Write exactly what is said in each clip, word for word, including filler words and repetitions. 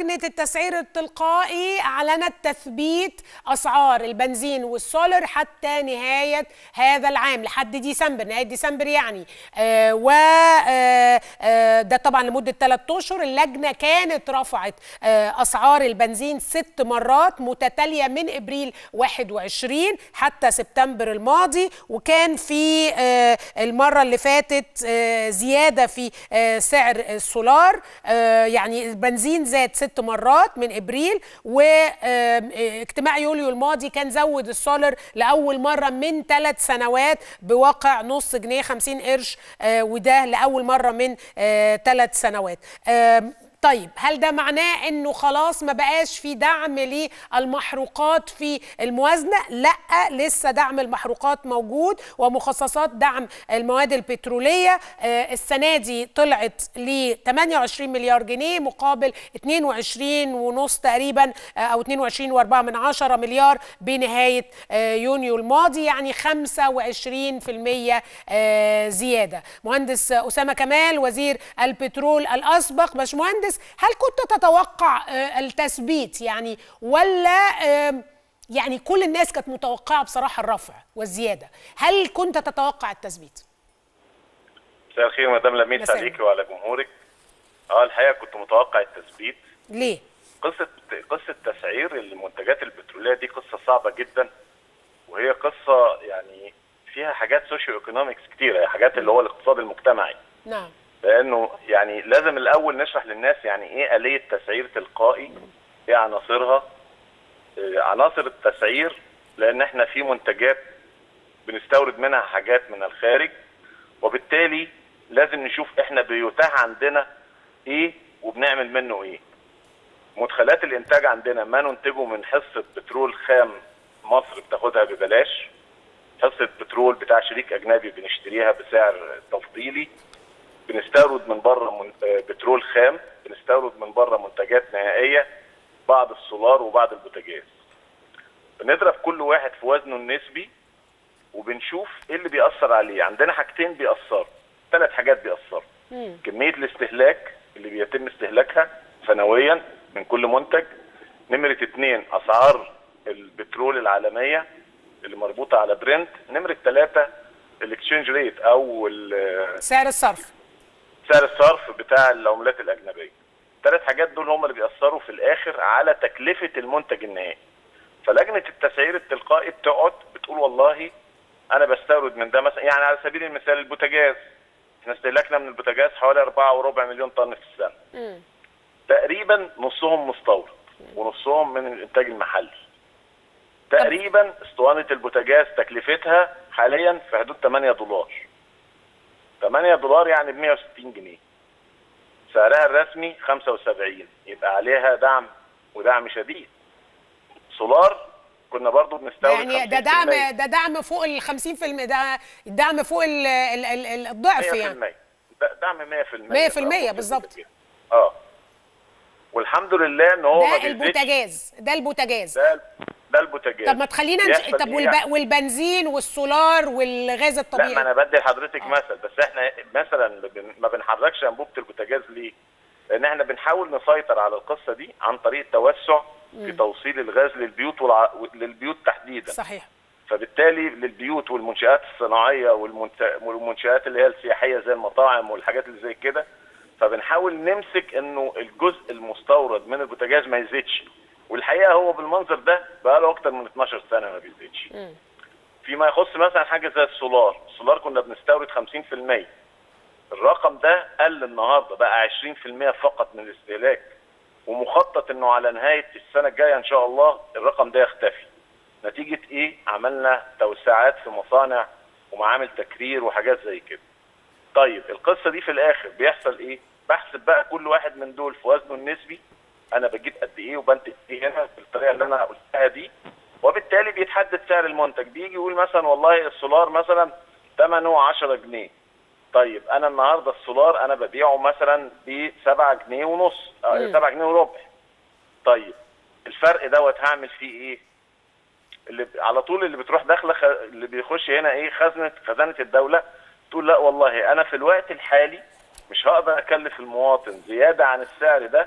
لجنة التسعير التلقائي أعلنت تثبيت أسعار البنزين والسولر حتى نهاية هذا العام، لحد ديسمبر، نهاية ديسمبر يعني. آه و آه آه ده طبعا لمدة ثلاثة أشهر. اللجنة كانت رفعت آه أسعار البنزين ست مرات متتالية من إبريل واحد وعشرين حتى سبتمبر الماضي، وكان في آه المرة اللي فاتت آه زيادة في آه سعر السولار. آه يعني البنزين زاد ست مرات من ابريل، واجتماع يوليو الماضي كان زود السولر لاول مره من ثلاث سنوات بواقع نص جنيه خمسين قرش، آه وده لاول مره من آه ثلاث سنوات. آه طيب، هل ده معناه انه خلاص ما بقاش في دعم للمحروقات في الموازنه؟ لا، لسه دعم المحروقات موجود ومخصصات دعم المواد البتروليه آه السنه دي طلعت ل ثمانية وعشرين مليار جنيه مقابل اثنين وعشرين ونص تقريبا آه او اثنين وعشرين وأربعة من عشرة مليار بنهايه آه يونيو الماضي، يعني خمسة وعشرين بالمئة آه زياده. مهندس اسامه كمال وزير البترول الاسبق، باشمهندس، هل كنت تتوقع التثبيت يعني، ولا يعني كل الناس كانت متوقعه بصراحه الرفع والزياده؟ هل كنت تتوقع التثبيت؟ مساء الخير مدام لميس عليكي وعلى جمهورك. اه الحقيقه كنت متوقع التثبيت. ليه؟ قصه قصه تسعير المنتجات البتروليه دي قصه صعبه جدا، وهي قصه يعني فيها حاجات سوشيو ايكونومكس كتيره، حاجات اللي هو الاقتصاد المجتمعي. نعم. لانه يعني لازم الاول نشرح للناس يعني ايه آلية تسعير تلقائي، ايه عناصرها. إيه عناصر التسعير؟ لان احنا في منتجات بنستورد منها حاجات من الخارج، وبالتالي لازم نشوف احنا بيتاح عندنا ايه وبنعمل منه ايه. مدخلات الانتاج عندنا ما ننتجه من حصة بترول خام مصر بتاخدها ببلاش، حصة بترول بتاع شريك اجنبي بنشتريها بسعر تفضيلي، بنستورد من بره بترول خام، بنستورد من بره منتجات نهائيه، بعض السولار وبعض البوتاجاز. بنضرب كل واحد في وزنه النسبي وبنشوف ايه اللي بيأثر عليه. عندنا حاجتين بيأثروا، ثلاث حاجات بيأثروا. كميه الاستهلاك اللي بيتم استهلاكها سنويا من كل منتج. نمره اثنين اسعار البترول العالميه اللي مربوطه على برنت. نمره ثلاثه الاكسشينج ريت او سعر الصرف. سعر الصرف بتاع العملات الاجنبيه. الثلاث حاجات دول هم اللي بيأثروا في الاخر على تكلفه المنتج النهائي. فلجنه التسعير التلقائي بتقعد بتقول والله انا بستورد من ده مثلا، يعني على سبيل المثال البوتاجاز، احنا استهلاكنا من البوتاجاز حوالي أربعة وربع مليون طن في السنه. م. تقريبا نصهم مستورد ونصهم من الانتاج المحلي. تقريبا اسطوانه البوتاجاز تكلفتها حاليا في حدود ثمانية دولار. ثمانية دولار يعني ب مئة وستين جنيه. سعرها الرسمي خمسة وسبعين، يبقى عليها دعم ودعم شديد. سولار كنا برضو بنستورد يعني ده دعم ده دعم فوق ال خمسين بالمئة، ده الدعم فوق ال ال ال الضعف يعني. مئة بالمئة دعم مئة بالمئة مئة بالمئة بالظبط. اه والحمد لله ان هو ده البوتاجاز ده البوتاجاز ده ده البوتاجاز. طب ما تخلينا نش... طب والب... والبنزين والسولار والغاز الطبيعي؟ لا، ما انا بدي لحضرتك آه. مثل، بس احنا مثلا ما بنحركش انبوبه البوتاجاز ليه؟ لان احنا بنحاول نسيطر على القصه دي عن طريق التوسع في توصيل الغاز للبيوت والع... للبيوت تحديدا. صحيح. فبالتالي للبيوت والمنشآت الصناعيه والمنت... والمنشآت اللي هي السياحيه زي المطاعم والحاجات اللي زي كده، فبنحاول نمسك انه الجزء المستورد من البوتاجاز ما يزيدش. والحقيقه هو بالمنظر ده بقى له اكتر من اثناشر سنه ما بيزيدش. فيما يخص مثلا حاجه زي السولار، السولار كنا بنستورد خمسين بالمئة. الرقم ده قل النهارده بقى عشرين بالمئة فقط من الاستهلاك، ومخطط انه على نهايه السنه الجايه ان شاء الله الرقم ده يختفي. نتيجه ايه؟ عملنا توسعات في مصانع ومعامل تكرير وحاجات زي كده. طيب القصه دي في الاخر بيحصل ايه؟ بحسب بقى كل واحد من دول في وزنه النسبي، انا بجيب قد ايه وبنتج ايه هنا بالطريقه اللي انا قلتها دي، وبالتالي بيتحدد سعر المنتج. بيجي يقول مثلا والله السولار مثلا ثمنه عشرة جنيه. طيب انا النهارده السولار انا ببيعه مثلا ب سبعة جنيه ونص، سبعة جنيه وربع. طيب الفرق دوت هعمل فيه ايه؟ اللي على طول اللي بتروح داخله خ... اللي بيخش هنا ايه؟ خزنه خزانه الدوله تقول لا والله انا في الوقت الحالي مش هقدر اكلف المواطن زياده عن السعر ده،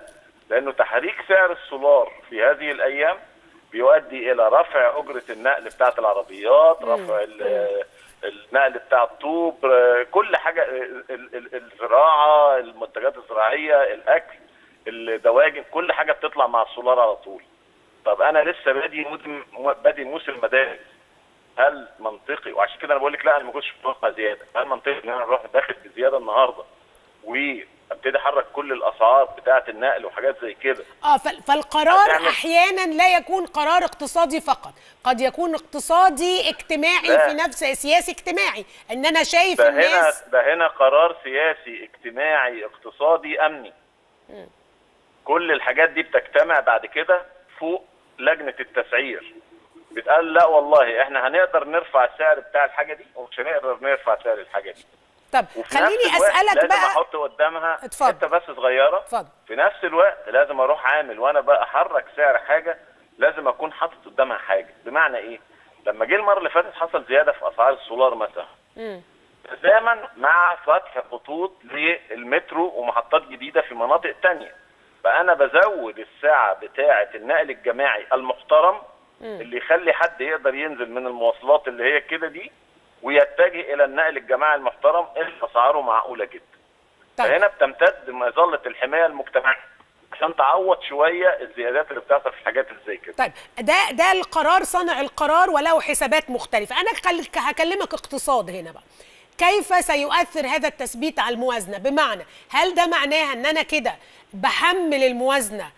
لانه تحريك سعر السولار في هذه الايام بيؤدي الى رفع اجره النقل بتاعه العربيات، رفع النقل بتاع الطوب، كل حاجه، الزراعه، المنتجات الزراعيه، الاكل، الدواجن، كل حاجه بتطلع مع السولار على طول. طب انا لسه بادي بادي موسم مدارس، هل منطقي؟ وعشان كده انا بقول لك لا، انا ما كنتش متوقع زياده. هل منطقي ان انا اروح داخل بزياده النهارده وابتدي احرك كل الاسعار بتاعه النقل وحاجات زي كده؟ اه فالقرار احيانا لا يكون قرار اقتصادي فقط، قد يكون اقتصادي اجتماعي لا. في نفس سياسي اجتماعي، ان انا شايف ده الناس هنا ده هنا قرار سياسي اجتماعي اقتصادي امني. م. كل الحاجات دي بتجتمع بعد كده فوق لجنه التسعير، بتقال لا والله احنا هنقدر نرفع السعر بتاع الحاجه دي ومش هنقدر نرفع سعر الحاجه دي. طب خليني اسالك لازم بقى، لازم احط قدامها حته بس صغيره. اتفضل. في نفس الوقت لازم اروح عامل وانا بقى احرك سعر حاجه، لازم اكون حاطط قدامها حاجه. بمعنى ايه؟ لما جه المره اللي فاتت حصل زياده في اسعار السولار مثلا، امم تزامن مع فتح خطوط للمترو ومحطات جديده في مناطق ثانيه، فانا بزود السعه بتاعه النقل الجماعي المحترم اللي يخلي حد يقدر ينزل من المواصلات اللي هي كده دي ويتجه الى النقل الجماعي المحترم اللي اسعاره معقوله جدا. طيب. فهنا بتمتد مظله الحمايه المجتمعيه عشان تعوض شويه الزيادات اللي بتحصل في الحاجات اللي زي كده. طيب ده ده القرار، صانع القرار وله حسابات مختلفه. انا هكلمك اقتصاد هنا بقى. كيف سيؤثر هذا التثبيت على الموازنه؟ بمعنى هل ده معناها ان انا كده بحمل الموازنه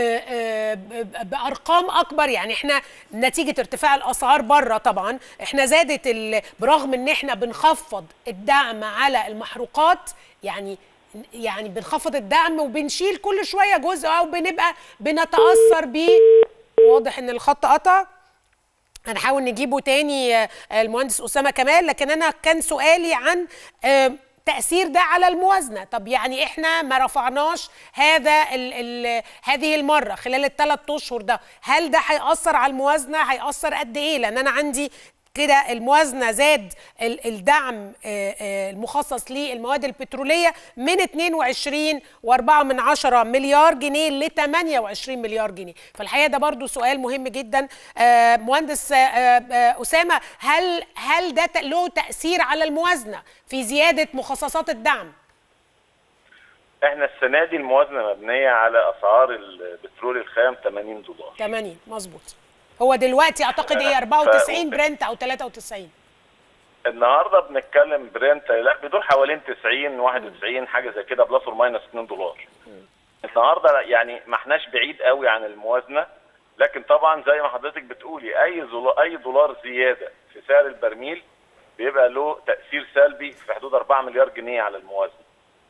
بارقام اكبر؟ يعني احنا نتيجه ارتفاع الاسعار بره طبعا احنا زادت برغم ان احنا بنخفض الدعم على المحروقات، يعني يعني بنخفض الدعم وبنشيل كل شويه جزء او بنبقى بنتاثر بيه. واضح ان الخط قطع، هنحاول نجيبه تاني المهندس اسامه كمال. لكن انا كان سؤالي عن تأثير ده على الموازنة. طب يعني احنا ما رفعناش هذا ال ال هذه المرة خلال الثلاث اشهر ده، هل ده هيأثر على الموازنة؟ هيأثر قد ايه؟ لان انا عندي كده الموازنة زاد الدعم المخصص للمواد البترولية من اتنين وعشرين واربعة من عشرة مليار جنيه ل تمانية وعشرين مليار جنيه. فالحقيقة ده برضو سؤال مهم جدا. مهندس أسامة، هل هل ده له تأثير على الموازنة في زيادة مخصصات الدعم؟ احنا السنة دي الموازنة مبنية على أسعار البترول الخام تمانين دولار. تمانين مظبوط. هو دلوقتي اعتقد ايه اربعة وتسعين ف... برنت او تلاتة وتسعين. النهارده بنتكلم برنت لا بيدور حوالين تسعين واحد وتسعين حاجه زي كده، بلس اور ماينس اتنين دولار. م. النهارده يعني ما احناش بعيد قوي عن الموازنه، لكن طبعا زي ما حضرتك بتقولي اي دولار اي دولار زياده في سعر البرميل بيبقى له تاثير سلبي في حدود اربعة مليار جنيه على الموازنه.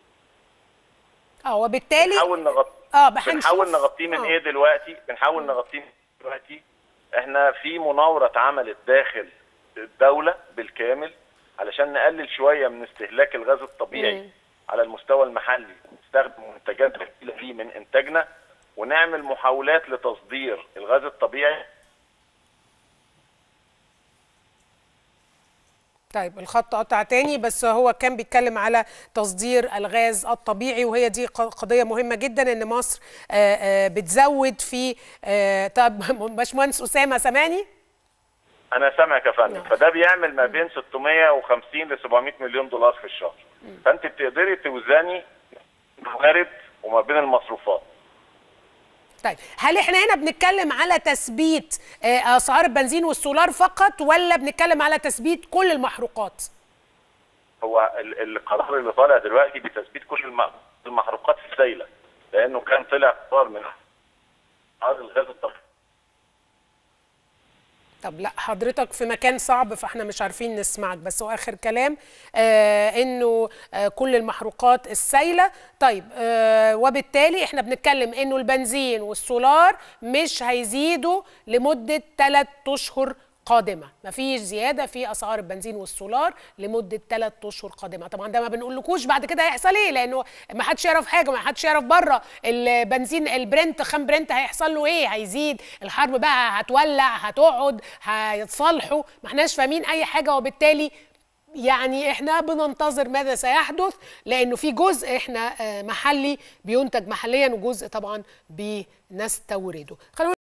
اه وبالتالي بنحاول نغطي اه بنحاول نغطيه من ايه دلوقتي؟ بنحاول نغطيه دلوقتي. احنا في مناورة اتعملت داخل الدولة بالكامل علشان نقلل شوية من استهلاك الغاز الطبيعي مم. على المستوى المحلي، نستخدم منتجات بديلة ليه من انتاجنا، ونعمل محاولات لتصدير الغاز الطبيعي. طيب الخط قطع تاني، بس هو كان بيتكلم على تصدير الغاز الطبيعي، وهي دي قضية مهمة جدا ان مصر بتزود في. طب باشمهندس أسامة سامعني؟ أنا سامعك يا فندم. فده بيعمل ما بين ستمية وخمسين ل سبعمية مليون دولار في الشهر. فأنت بتقدري توزني الموارد وما بين المصروفات. طيب هل احنا هنا بنتكلم على تثبيت اسعار البنزين والسولار فقط، ولا بنتكلم على تثبيت كل المحروقات؟ هو القرار اللي طالع دلوقتي بتثبيت كل المحروقات السائله، لانه كان طلع قرار من اسعار الغاز الطبيعي. طب لا حضرتك في مكان صعب فاحنا مش عارفين نسمعك، بس هو اخر كلام آه انه آه كل المحروقات السائله. طيب آه وبالتالي احنا بنتكلم انه البنزين والسولار مش هيزيدوا لمده ثلاث اشهر قادمه، مفيش زياده في اسعار البنزين والسولار لمده ثلاث اشهر قادمه. طبعا ده ما بنقولكوش بعد كده هيحصل ايه، لانه ما حدش يعرف حاجه، ما حدش يعرف بره البنزين البرنت خام برنت هيحصل له ايه، هيزيد، الحرب بقى هتولع، هتقعد، هيتصالحوا، ما احناش فاهمين اي حاجه. وبالتالي يعني احنا بننتظر ماذا سيحدث، لانه في جزء احنا محلي بينتج محليا وجزء طبعا بنستورده.